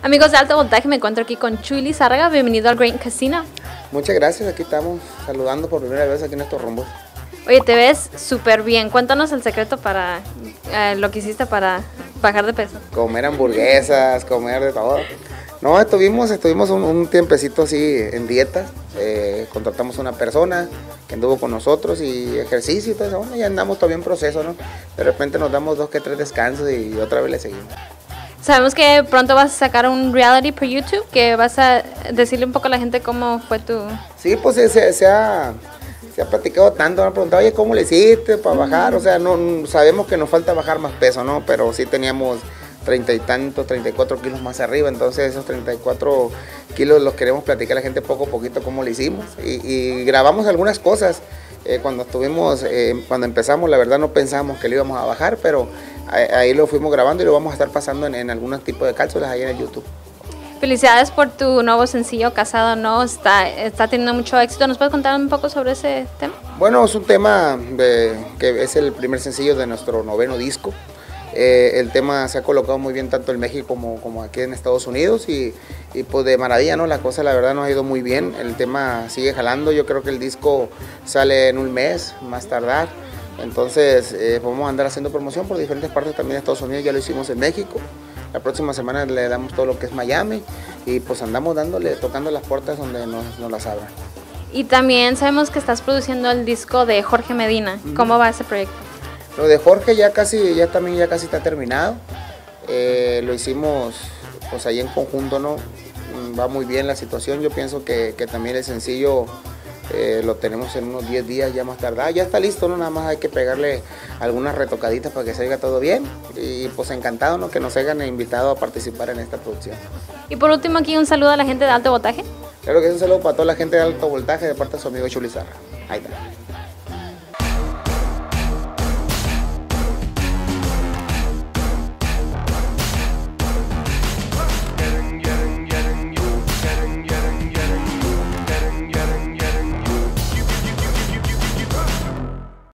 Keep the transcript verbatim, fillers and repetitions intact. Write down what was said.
Amigos de Alto Voltaje, me encuentro aquí con Chuy Lizárraga. Bienvenido al Great Casino. Muchas gracias, aquí estamos saludando por primera vez aquí en estos rumbos. Oye, te ves súper bien. Cuéntanos el secreto para eh, lo que hiciste para bajar de peso. Comer hamburguesas, comer de todo. No, estuvimos, estuvimos un, un tiempecito así en dieta. Eh, contratamos una persona que anduvo con nosotros y ejercicio y todo eso. Bueno, ya andamos todavía en proceso, ¿no? De repente nos damos dos que tres descansos y otra vez le seguimos. Sabemos que pronto vas a sacar un reality por YouTube, que vas a decirle un poco a la gente cómo fue tu... Sí, pues se, se, se ha... Se ha platicado tanto, me han preguntado, oye, ¿cómo le hiciste para bajar? O sea, no sabemos que nos falta bajar más peso, ¿no? Pero sí teníamos treinta y tantos, treinta y cuatro kilos más arriba, entonces esos treinta y cuatro kilos los queremos platicar a la gente poco a poquito cómo le hicimos. Y, y grabamos algunas cosas. Eh, cuando estuvimos, eh, cuando empezamos, la verdad no pensamos que lo íbamos a bajar, pero ahí lo fuimos grabando y lo vamos a estar pasando en, en algún tipo de cápsulas ahí en el YouTube. Felicidades por tu nuevo sencillo, Casado No, está, está teniendo mucho éxito. ¿Nos puedes contar un poco sobre ese tema? Bueno, es un tema de, que es el primer sencillo de nuestro noveno disco. Eh, el tema se ha colocado muy bien tanto en México como, como aquí en Estados Unidos y, y pues de maravilla, ¿no? La cosa la verdad nos ha ido muy bien, el tema sigue jalando, yo creo que el disco sale en un mes, más tardar. Entonces eh, vamos a andar haciendo promoción por diferentes partes también de Estados Unidos, ya lo hicimos en México. La próxima semana le damos todo lo que es Miami y pues andamos dándole, tocando las puertas donde nos, nos las abran. Y también sabemos que estás produciendo el disco de Jorge Medina. ¿Cómo va ese proyecto? Lo de Jorge ya casi, ya también ya casi está terminado. Eh, lo hicimos pues ahí en conjunto, ¿no? Va muy bien la situación. Yo pienso que, que también el sencillo eh, lo tenemos en unos diez días ya más tardar. Ya está listo, ¿no? Nada más hay que pegarle algunas retocaditas para que salga todo bien. Y pues encantado, ¿no? Que nos hayan invitado a participar en esta producción. Y por último aquí un saludo a la gente de Alto Voltaje. Claro que es un saludo para toda la gente de Alto Voltaje de parte de su amigo Chuy Lizárraga. Ahí está.